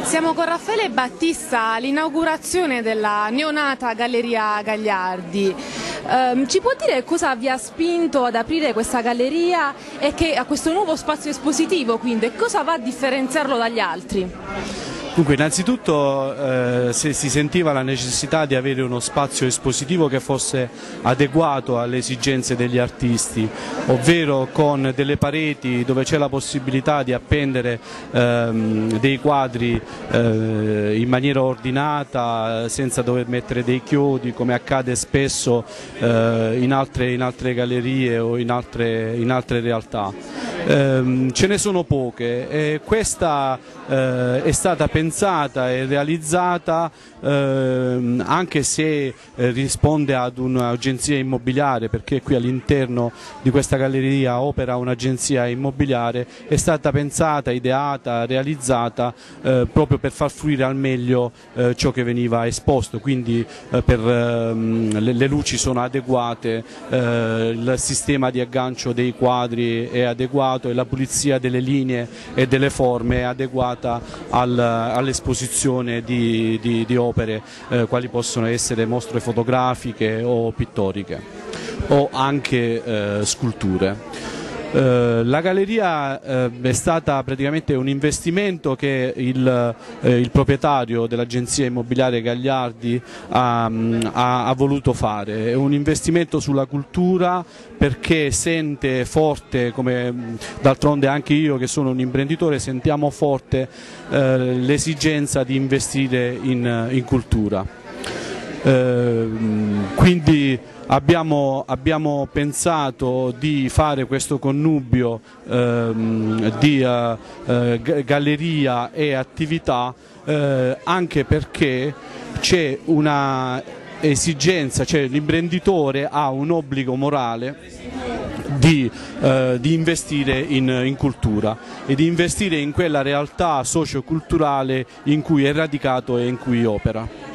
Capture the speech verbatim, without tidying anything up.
Siamo con Raffaele Battista all'inaugurazione della neonata Galleria Gagliardi. Um, ci può dire cosa vi ha spinto ad aprire questa galleria e che, a questo nuovo spazio espositivo, quindi, e cosa va a differenziarlo dagli altri? Dunque, innanzitutto eh, se si sentiva la necessità di avere uno spazio espositivo che fosse adeguato alle esigenze degli artisti, ovvero con delle pareti dove c'è la possibilità di appendere ehm, dei quadri eh, in maniera ordinata, senza dover mettere dei chiodi, come accade spesso eh, in, altre, in altre gallerie o in altre, in altre realtà. Eh, ce ne sono poche e questa eh, è stata pensata e realizzata eh, anche se eh, risponde ad un'agenzia immobiliare, perché qui all'interno di questa galleria opera un'agenzia immobiliare. È stata pensata, ideata, realizzata eh, proprio per far fruire al meglio eh, ciò che veniva esposto, quindi eh, per, ehm, le, le luci sono adeguate, eh, il sistema di aggancio dei quadri è adeguato e la pulizia delle linee e delle forme è adeguata al, all'esposizione di, di, di opere eh, quali possono essere mostre fotografiche o pittoriche o anche eh, sculture. Uh, la galleria uh, è stata praticamente un investimento che il, uh, il proprietario dell'agenzia immobiliare Gagliardi ha, ha, ha voluto fare. È un investimento sulla cultura, perché sente forte, come d'altronde anche io che sono un imprenditore, sentiamo forte uh, l'esigenza di investire in, in cultura. Uh, quindi Abbiamo, abbiamo pensato di fare questo connubio ehm, di eh, eh, galleria e attività eh, anche perché c'è una esigenza, cioè l'imprenditore ha un obbligo morale di, eh, di investire in, in cultura e di investire in quella realtà socio-culturale in cui è radicato e in cui opera.